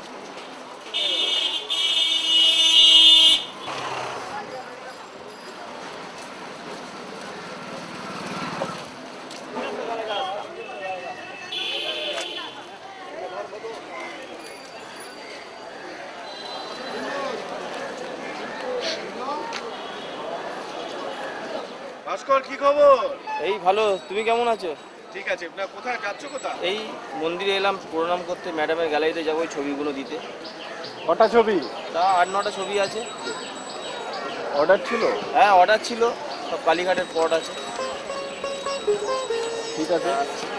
ভাস্কর, কি খবর? এই ভালো, তুমি কেমন আছো? ঠিক আছে। না, কোথায় যাচ্ছ? কোথায়? এই মন্দিরে এলাম প্রণাম করতে, ম্যাডামের গ্যালারিতে যাবো ওই ছবিগুলো দিতে। কটা ছবি? তা আট নটা ছবি আছে। অর্ডার ছিল? হ্যাঁ অর্ডার ছিল, সব কালীঘাটের পট আছে। ঠিক আছে।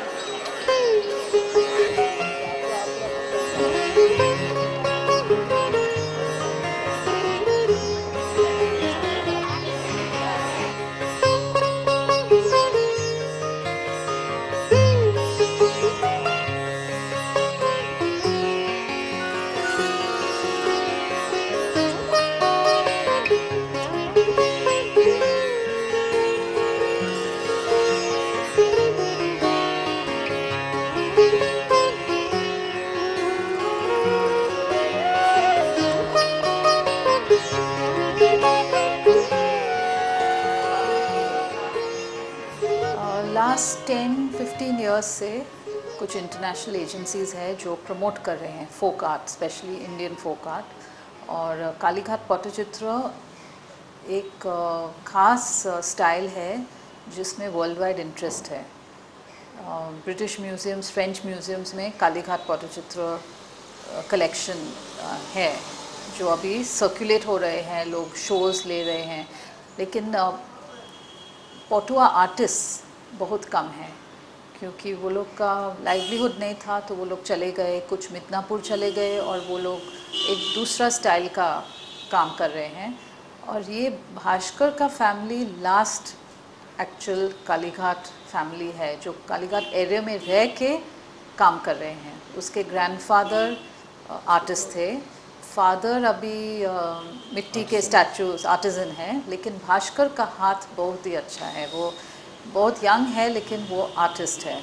लास्ट टेन फिफ्टीन ईयर्स से कुछ इंटरनेशनल एजेंसीज़ हैं जो प्रमोट कर रहे हैं folk art, specially Indian folk art. और कालीघाट पट्टचित्र एक ख़ास स्टाइल है जिसमें वर्ल्ड वाइड इंटरेस्ट है। ब्रिटिश म्यूज़ियम्स, फ्रेंच म्यूज़ियम्स में कालीघाट पट्टचित्र कलेक्शन है जो अभी सर्कुलेट हो रहे हैं, लोग शोज़ ले रहे हैं, लेकिन पटुआ आर्टिस्ट बहुत कम है क्योंकि वो लोग का लाइवलीहुड नहीं था, तो वो लोग चले गए, कुछ मिदनापुर चले गए और वो लोग एक दूसरा स्टाइल का काम कर रहे हैं। और ये भास्कर का family last actual Kalighat family है जो कालीघाट एरिया में रह के काम कर रहे हैं। उसके ग्रैंडफादर आर्टिस्ट थे, फादर अभी आ, मिट्टी के स्टैचूज आर्टिजन है, लेकिन भास्कर का हाथ बहुत ही अच्छा है। वो बहुत यंग है लेकिन वो आर्टिस्ट है।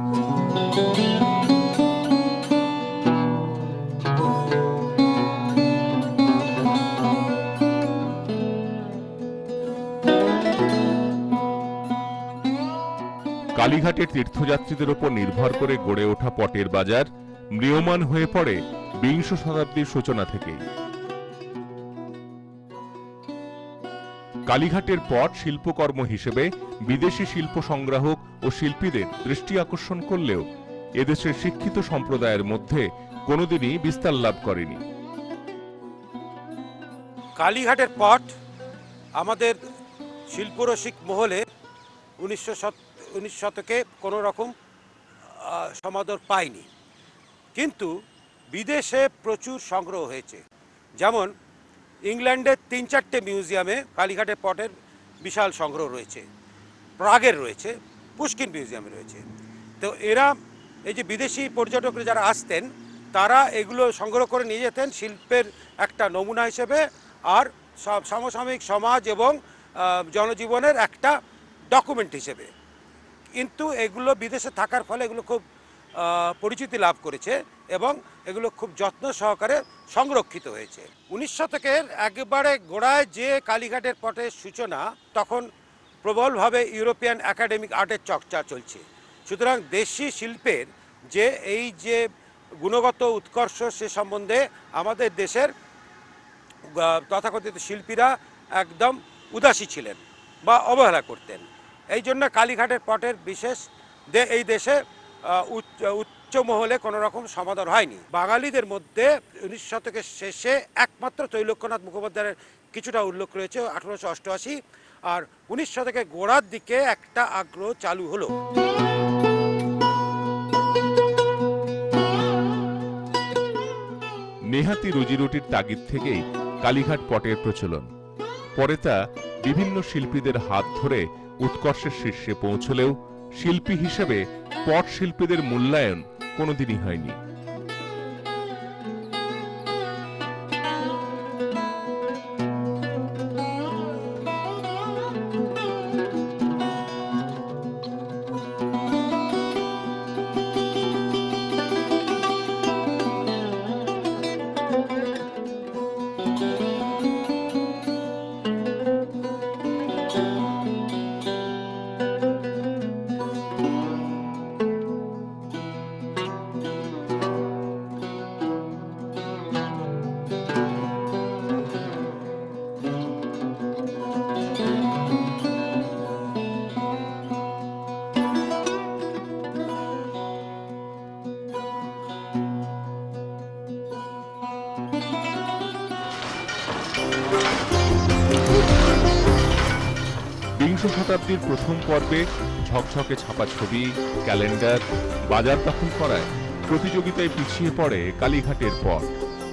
কালীঘাটের তীর্থযাত্রীদের উপর নির্ভর করে গড়ে ওঠা পটের বাজার ম্রিয়মাণ হয়ে পড়ে বিংশ শতাব্দীর সূচনা থেকেই। কালীঘাটের পট শিল্পকর্ম হিসেবে বিদেশি শিল্প সংগ্রাহক ও শিল্পীদের দৃষ্টি আকর্ষণ করলেও এদেশের শিক্ষিত সম্প্রদায়ের মধ্যে কোনোদিনই বিস্তার লাভ করেনি। কালীঘাটের পট আমাদের শিল্পরসিক মহলে উনিশশো উনিশ শতকে কোনো রকম সমাদর পায়নি, কিন্তু বিদেশে প্রচুর সংগ্রহ হয়েছে। যেমন ইংল্যান্ডের তিন চারটে মিউজিয়ামে কালীঘাটের পটের বিশাল সংগ্রহ রয়েছে, প্রাগের রয়েছে, পুষ্কিন মিউজিয়ামে রয়েছে। তো এরা এই যে বিদেশি পর্যটকরা যারা আসতেন তারা এগুলো সংগ্রহ করে নিয়ে যেতেন শিল্পের একটা নমুনা হিসেবে, আর সমসাময়িক সমাজ এবং জনজীবনের একটা ডকুমেন্ট হিসেবে। কিন্তু এগুলো বিদেশে থাকার ফলে এগুলো খুব পরিচিতি লাভ করেছে এবং এগুলো খুব যত্ন সহকারে সংরক্ষিত হয়েছে। উনিশ শতকের একেবারে গোড়ায় যে কালীঘাটের পটের সূচনা, তখন প্রবলভাবে ইউরোপিয়ান একাডেমিক আর্টের চর্চা চলছে। সুতরাং দেশি শিল্পের যে এই যে গুণগত উৎকর্ষ সে সম্বন্ধে আমাদের দেশের তথাকথিত শিল্পীরা একদম উদাসী ছিলেন বা অবহেলা করতেন। এই জন্য কালীঘাটের পটের বিশেষ এই দেশে উচ্চ মহলে কোনো রকম সমাদর হয়নি। বাঙালিদের মধ্যে উনিশ শতকের শেষে একমাত্র তৈলক্যনাথ মুখোপাধ্যায়ের কিছুটা উল্লেখ রয়েছে আঠারোশো অষ্টআশি, আর উনিশ শতকের গোড়ার দিকে একটা আগ্রহ চালু হলো। নেহাতি রুজিরুটির তাগিদ থেকেই কালীঘাট পটের প্রচলন। পরে তা বিভিন্ন শিল্পীদের হাত ধরে উৎকর্ষের শীর্ষে পৌঁছলেও শিল্পী হিসেবে পট শিল্পীদের মূল্যায়ন কোনোদিনই হয়নি। বিংশ শতাব্দীর প্রথম পর্বে ঝকঝকে ছাপা ছবি, ক্যালেন্ডার বাজার দখল করায় প্রতিযোগিতায় পিছিয়ে পড়ে কালীঘাটের পট।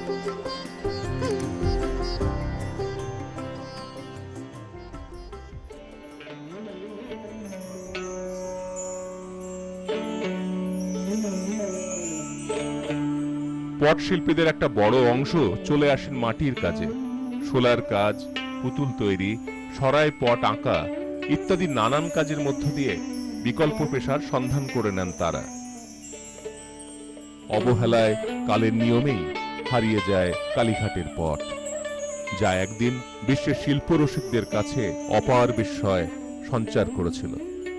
পট শিল্পীদের একটা বড় অংশ চলে আসেন মাটির কাজে। শোলার কাজ, পুতুল তৈরি, সরাই পট আঁকা ইত্যাদি নানান কাজের মধ্য দিয়ে বিকল্প পেশার সন্ধান করে নেন তারা। অবহেলায় কালের নিয়মেই হারিয়ে যায় কালীঘাটের পট, যা একদিন বিশ্বের শিল্পরসিকদের কাছে অপার বিস্ময় সঞ্চার করেছিল।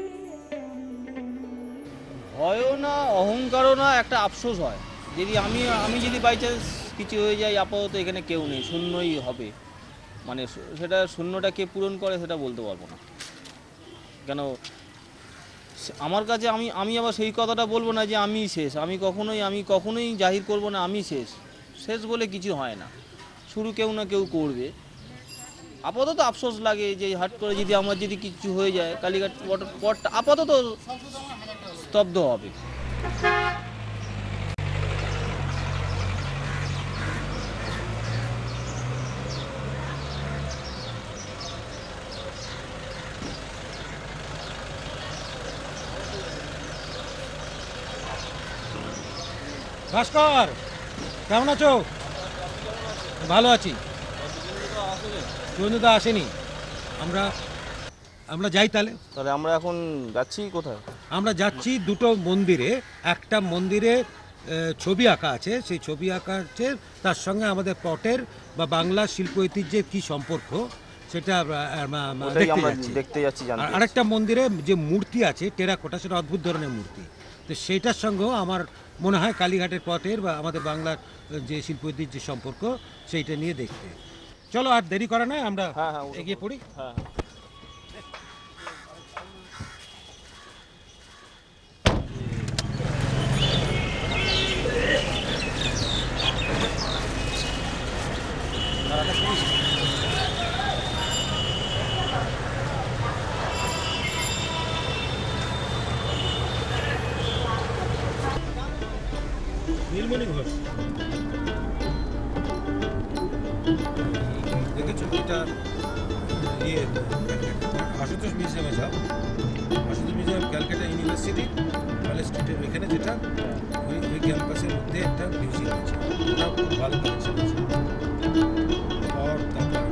ভয়ও না, অহংকারও না, একটা আফসোস হয় যদি আমি আমি যদি বাই চান্স কিছু হয়ে যায়, আপাতত এখানে কেউ নেই, শূন্যই হবে। মানে সেটা শূন্যটা কে পূরণ করে সেটা বলতে পারবো না। কেন আমার কাছে আমি আমি আবার সেই কথাটা বলবো না যে আমি শেষ, আমি কখনোই আমি কখনোই জাহির করব না আমি শেষ। শেষ বলে কিছু হয় না, শুরু কেউ না কেউ করবে। আপাতত আফসোস লাগে যে হাট করে যদি আমার যদি কিছু হয়ে যায়, কালীঘাট পটটা আপাতত স্তব্ধ হবে। ভাস্কর, কেমন আছো? ভালো আছি। সুরেন্দ্রদা আসেনি, আমরা আমরা যাই তাহলে। তাহলে আমরা এখন যাচ্ছি কোথায়? আমরা যাচ্ছি দুটো মন্দিরে। একটা মন্দিরে ছবি আঁকা আছে, সেই ছবি আঁকা আছে, তার সঙ্গে আমাদের পটের বা বাংলা শিল্প ঐতিহ্যের কী সম্পর্ক সেটা দেখতে যাচ্ছি। আরেকটা মন্দিরে যে মূর্তি আছে টেরাকোটা, সেটা অদ্ভুত ধরনের মূর্তি। তো সেইটার সঙ্গেও আমার মনে হয় কালীঘাটের পটের বা আমাদের বাংলার যে শিল্প ঐতিহ্যের সম্পর্ক সেইটা নিয়ে দেখতে। চলো আর দেরি করা নয়, আমরা এগিয়ে পড়ি। হ্যাঁ, দিদিমণি ঘোষ। দেখেছো এটা ইয়ে আশুতোষ মিউজিয়ামে যাও, Ashutosh museum Calcutta university college স্ট্রিটের ওইখানে, যেটা ওই ওই ক্যাম্পাসের মধ্যে একটা মিউজিয়াম আছে, ওটা খুব ভালো কালেকশন আছে। আর তারপর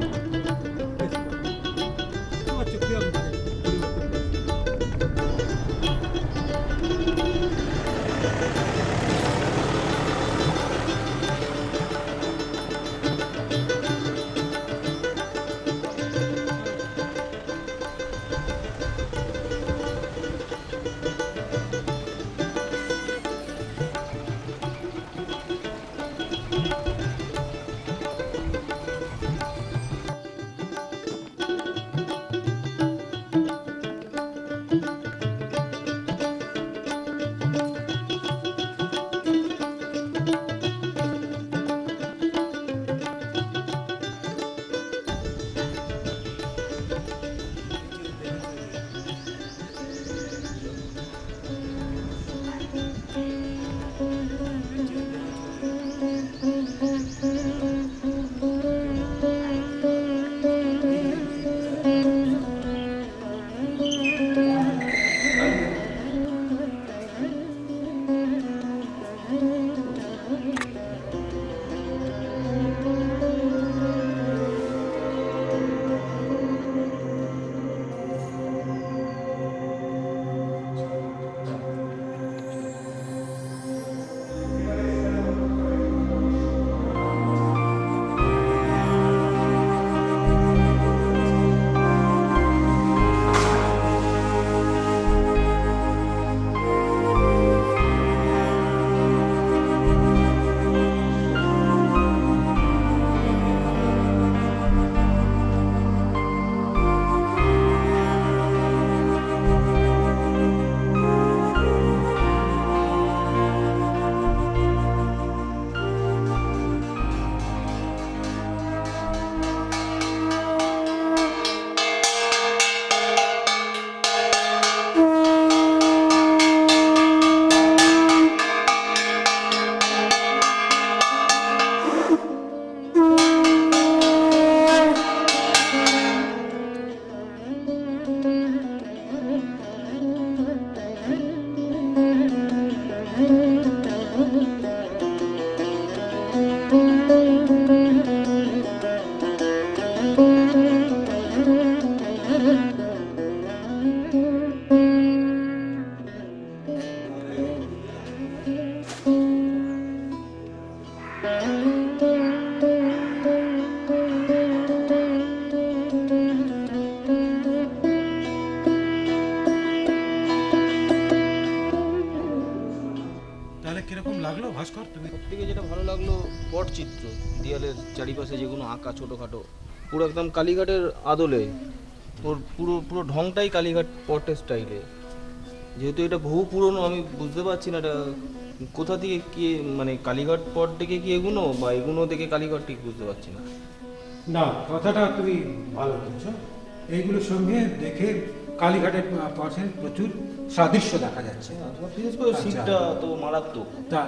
ভাস্কর, তুমি সবথেকে যেটা ভালো লাগলো পটচিত্র, দেয়ালের চারিপাশে যেগুলো আঁকা ছোটোখাটো, পুরো একদম কালীঘাটের আদলে, ওর পুরো পুরো ঢংটাই কালীঘাট পটের স্টাইলে। যেহেতু এটা বহু পুরনো, আমি বুঝতে পারছি না এটা কোথা থেকে কি, মানে কালীঘাট পট থেকে কি এগুলো বা এগুলো দেখে কালীঘাট ঠিক বুঝতে পারছি না। না, কথাটা তুমি ভালো বলছো। এইগুলোর সঙ্গে দেখে কালীঘাটের পাশে প্রচুর সাদৃশ্য দেখা যাচ্ছে। বিশেষ করে শীতটা তো মারাত্মক।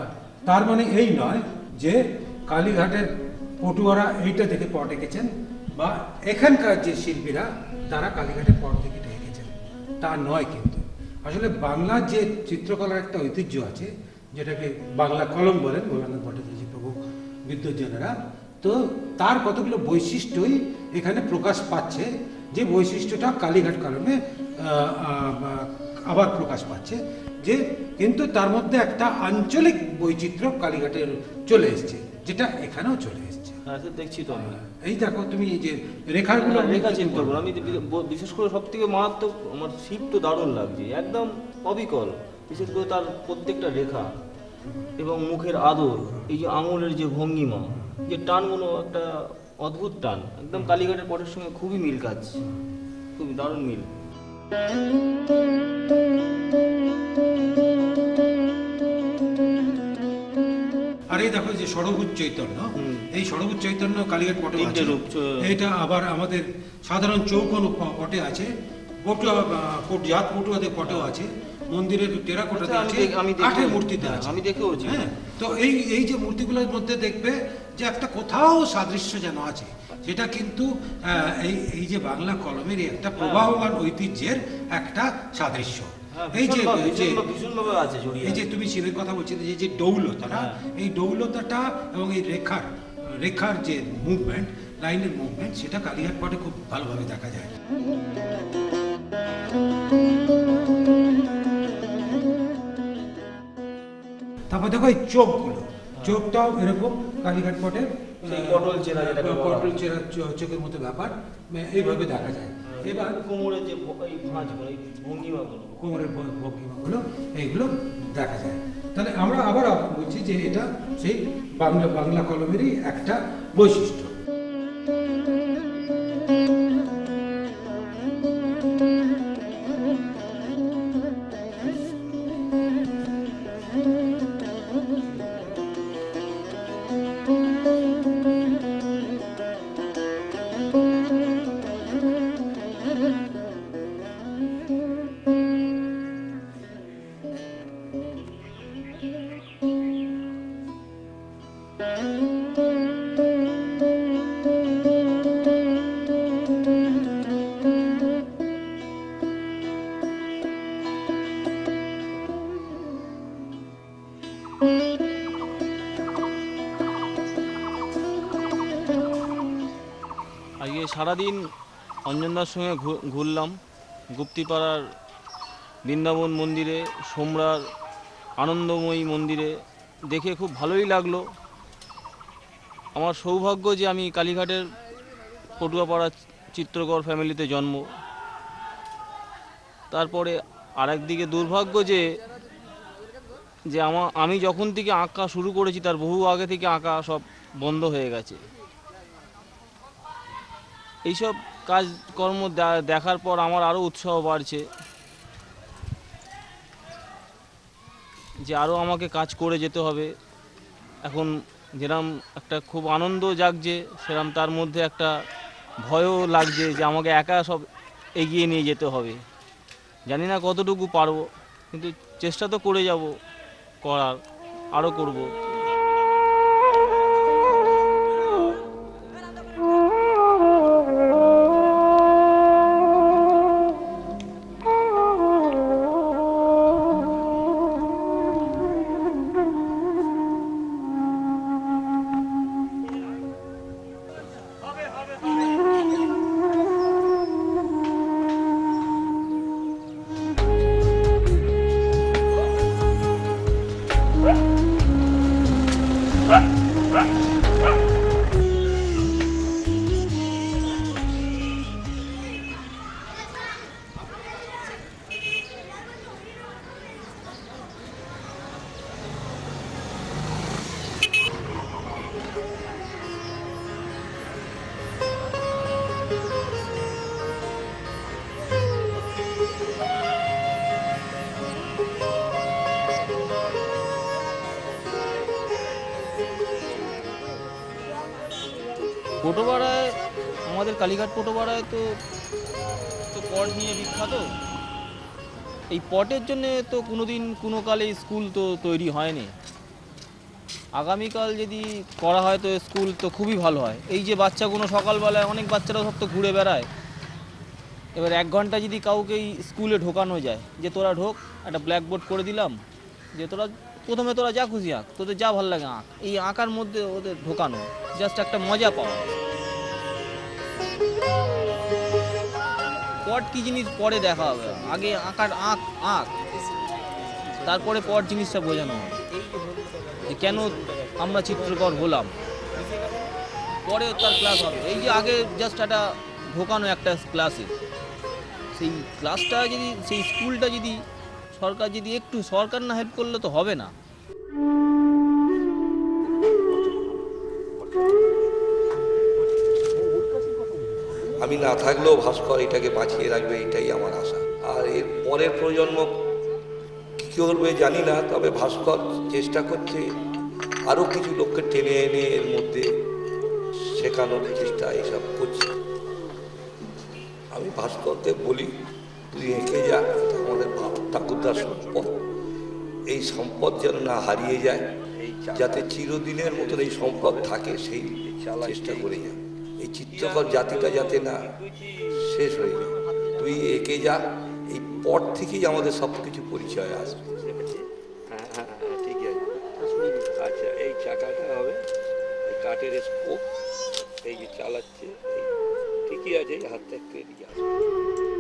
তার মানে এই নয় যে কালীঘাটের পটুয়ারা এইটা দেখে পট এঁকেছেন বা এখানকার যে শিল্পীরা তারা কালীঘাটের পট দেখে এঁকেছেন, তা নয়। কিন্তু আসলে বাংলার যে চিত্রকলার একটা ঐতিহ্য আছে, যেটাকে বাংলা কলম বলেন ভোলানাথ ভট্টাচার্য প্রভু বিদ্বজ্জনেরা, তো তার কতগুলো বৈশিষ্ট্যই এখানে প্রকাশ পাচ্ছে, যে বৈশিষ্ট্যটা কালীঘাট কলমে আবার প্রকাশ পাচ্ছে। যে কিন্তু তার মধ্যে একটা আঞ্চলিক বৈচিত্র্য কালীঘাটের চলে এসছে, যেটা এখানেও চলে এসছে। হ্যাঁ, দেখছি তো আমি। এই দেখো তুমি যে রেখাগুলো, রেখা চিন্তা করবো আমি বিশেষ করে সব থেকে মারাত্মক আমার শিব তো দারুণ লাগছে, একদম অবিকল। বিশেষ করে তার প্রত্যেকটা রেখা এবং মুখের আদর, এই যে আঙুলের যে ভঙ্গিমা, যে টানগুলো একটা অদ্ভুত টান, একদম কালীঘাটের পটের সঙ্গে খুবই মিল কাজ, খুবই দারুণ মিল। আর এই দেখো যে ষড়ভুজ চৈতন্য, এই ষড়ভুজ চৈতন্য কালীঘাট পটে আছে। এটা আবার আমাদের সাধারণ চৌকোন পটে আছে, পটুয়া পট- জাত পটুয়াদের পটেও আছে, মন্দিরের টেরাকোটাতে আচ্ছা, আমি আছে, দেখ- আমি দেখেও- কাঠের মূর্তিতে হ্যাঁ, আছে। আমি দেখেওছি। হ্যাঁ, তো এই এই যে মূর্তিগুলোর মধ্যে দেখবে যে একটা কোথাও সাদৃশ্য যেন আছে, সেটা কিন্তু আহ, এই এই যে বাংলা কলমের একটা প্রবাহমান ঐতিহ্যের একটা সাদৃশ্য। এই যে যে- ভীষণভাবে আছে জড়িয়ে এই যে তুমি শিবের কথা বলছিলে, যে যে ডৌলতা না, এই ডৌলতাটা এবং এই রেখার রেখার যে মুভমেন্ট, লাইনের মুভমেন্ট, সেটা কালিঘাট পটে খুব ভালোভাবে দেখা যায়। তারপর দেখো এই চোখগুলো, চোখটাও এরকম কালীঘাট পটের সেই পটল চেরা যেটাকে বলা হয়। পটল চেরা চো- চোখের মতো ব্যাপার এইভাবে দেখা যায়। এবার কোমরের যে ভ- এই ভাঁজগুলো, এই ভঙ্গিমাগুলো, কোমরের ভ- ভঙ্গিমাগুলো এইগুলো দেখা যায়। তাহলে আমরা আবার বলছি যে এটা সেই বাংলা বাংলা কলমেরই একটা বৈশিষ্ট্য। আজকে সারাদিন অঞ্জনদার সঙ্গে ঘু- ঘুরলাম গুপ্তিপাড়ার বৃন্দাবন মন্দিরে, সোমরার আনন্দময়ী মন্দিরে, দেখে খুব ভালোই লাগলো। আমার সৌভাগ্য যে আমি কালীঘাটের পটুয়াপাড়া চিত্রকর ফ্যামিলিতে জন্ম। তারপরে আরেকদিকে দুর্ভাগ্য যে যে আমা আমি যখন থেকে আঁকা শুরু করেছি তার বহু আগে থেকে আঁকা সব বন্ধ হয়ে গেছে। এইসব কাজকর্ম দে- দেখার পর আমার আরও উৎসাহ বাড়ছে যে আরও আমাকে কাজ করে যেতে হবে। এখন যেরম একটা খুব আনন্দ জাগছে, সেরম তার মধ্যে একটা ভয়ও লাগছে যে আমাকে একা সব এগিয়ে নিয়ে যেতে হবে। জানি না কতটুকু পারবো, কিন্তু চেষ্টা তো করে যাব করার, আরও করব। পটুয়াপাড়ায়, আমাদের কালীঘাট পটুয়াপাড়ায় তো তো পট নিয়ে বিখ্যাত। এই পটের জন্য তো কোনোদিন কোনো কালে স্কুল তো তৈরি হয়নি। আগামীকাল যদি করা হয় তো স্কুল তো খুবই ভালো হয়। এই যে বাচ্চাগুলো সকালবেলায়, অনেক বাচ্চারা সব তো ঘুরে বেড়ায়, এবার এক ঘন্টা যদি কাউকে স্কুলে ঢোকানো যায় যে তোরা ঢোক, একটা ব্ল্যাকবোর্ড করে দিলাম যে তোরা প্রথমে তোরা যা খুশি আঁক, তোদের যা ভালো লাগে আঁক, এই আঁকার মধ্যে ওদের ঢোকানো জাস্ট একটা মজা পাওয়া। পট কি জিনিস পরে দেখা হবে, আগে আঁকার আঁক আঁক, তারপরে পট জিনিসটা বোঝানো হবে যে কেন আমরা চিত্রকর হলাম, পরে তার ক্লাস হবে। এই যে আগে জাস্ট একটা ঢোকানো একটা ক্লাসে, সেই ক্লাসটা যদি, সেই স্কুলটা যদি সরকার যদি একটু, সরকার না হেল্প করলে তো হবে না। আমি না থাকলেও ভাস্কর এটাকে বাঁচিয়ে রাখবে, এটাই আমার আশা। আর এর পরের প্রজন্ম কী করবে জানি না, তবে ভাস্কর চেষ্টা করছে আরও কিছু লোককে টেনে এনে এর মধ্যে শেখানোর চেষ্টা এইসব করছে। আমি ভাস্করকে বলি তুই এঁকে যা, আমাদের বাপ ঠাকুরদার সম্পদ, এই সম্পদ যেন না হারিয়ে যায়, যাতে চিরদিনের মতন এই সম্পদ থাকে সেই চেষ্টা করে যা। এই চিত্রকর জাতিটা যাতে না শেষ হয়ে যায়, তুই এঁকে যা, এই পট থেকেই আমাদের সব কিছু পরিচয় আসবে। হ্যাঁ হ্যাঁ হ্যাঁ ঠিক আছে। আচ্ছা এই চাকাটা হবে এই কাঠের স্পোক, এই যে চালাচ্ছে, এই ঠিকই আছে, এই হাতটা একটু এদিকে আসবে।